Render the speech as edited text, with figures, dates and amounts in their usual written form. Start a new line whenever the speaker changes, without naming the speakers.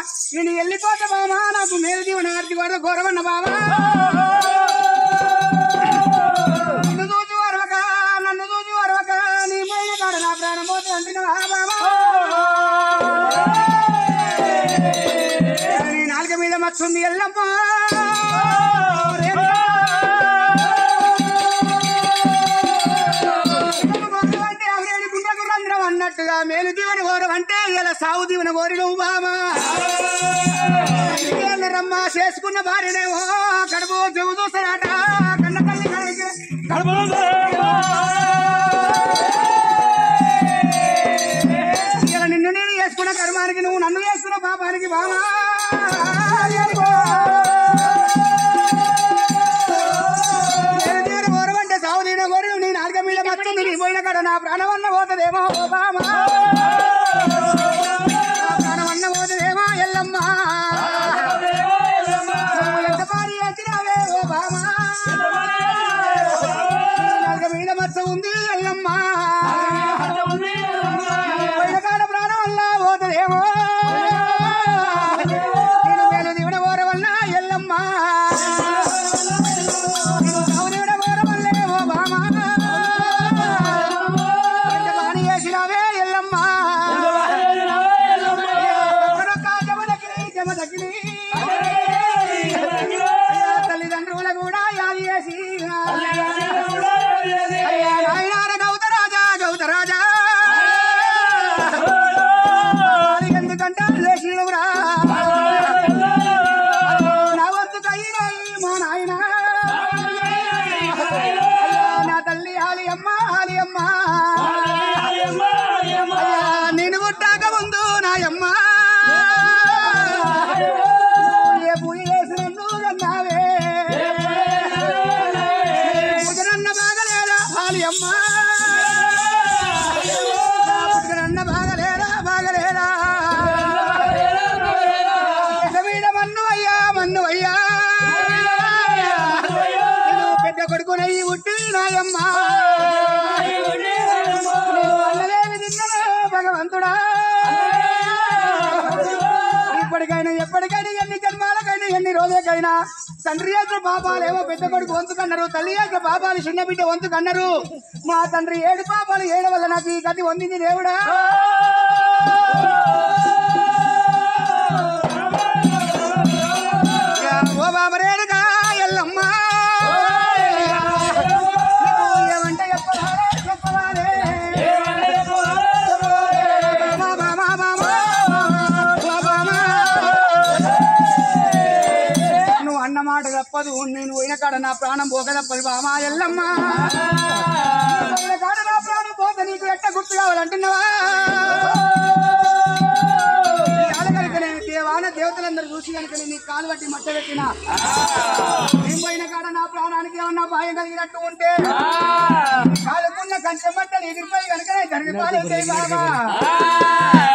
నేను వెళ్ళిపోతా బామా నాకు మేలు దీవెన ఆర్తి వరద గౌరవన్న బామా నన్ను చూసి వరవక నీ పోయిన కాడ నా ప్రాణం పోతే అంటున్నా బామా నీ నాలుక మీద మచ్చుంది ఎల్లమ్మ అన్నట్టుగా మేలు దీవెన గౌరవం అంటే ఇలా సాగు దీవెన కోరి నువ్వు బామా రమ్మ చేసుకున్న భార్యనేమో కడుపు చెవు చూస్తారట కన్న తల్లి ఇలా నిన్ను నేను చేసుకున్న కర్మానికి నువ్వు నన్ను చేసుకున్న పాపానికి బామా గౌరవం అంటే సాగు దీవెన కోరి నీ నాలుక మీద మచ్చింది నీ పోయిన కాడ నా ప్రాణమన్న పోతదేమో బామా ప్రాణమన్న పోతదేమో ఎల్లమ్మ ఎంత పారి వచ్చినావే ఓ బామా నాలుక మీద మచ్చ ఉంది ఎల్లమ్మ పోయిన కాడ ప్రాణం వల్ల పోతదేమో నేను మేలు దీవెన కోర వల్ల ఎల్లమ్మ తల్లిదండ్రుల కూడా యాది చేసి గౌతరాజా ఎందుకంటే లేచినవురా నా వద్దు కయ్యి మా నాయన నా తల్లి ఆలియమ్మ నేను పుట్టాక ముందు నాయమ్మ పుట్టుకనన్న బాగలేరా మీద మన్ను అయ్యా పెద్ద కొడుకునయ్యి పుట్టి నాయమ్మ అన్నలేవి తిన్నను భగవంతుడా ఇప్పటికైనా ఎప్పటికైనా ఎన్ని జన్మాలకైనా ఎన్ని రోజులకైనా తండ్రి యొక్క పాపాలేమో పెద్ద కొడుకు వంతుకన్నారు తల్లి యొక్క పాపాలు చిన్న బిడ్డ వంతుకన్నారు మా తండ్రి 7 పాపాలు 7 వల్ల నాకు ఈ గతి పొందింది దేవుడా ఓ బాబరేడుగా ఎల్లమ్మ ఏమంటే చెప్పవాలే నువ్వు అన్నమాట తప్పదు నేను పోయిన కాడ నా ప్రాణం పోక తప్పదు బామా ఎల్లమ్మ పోయిన కాడ నా ప్రాణం పోతే నీకు ఎట్ట గుర్తు కావాలంటున్నావా దేవాన దేవతలందరూ చూసి కనుక నీ కాలు బట్టి మట్ట పెట్టినా నేను పోయిన కాడ నా ప్రాణానికి ఏమన్నా భయం కలిగినట్టు ఉంటే కాలుకున్న కంచె మట్టలు ఎగిరిపోయి కనుక జరిగిపోయి బాబా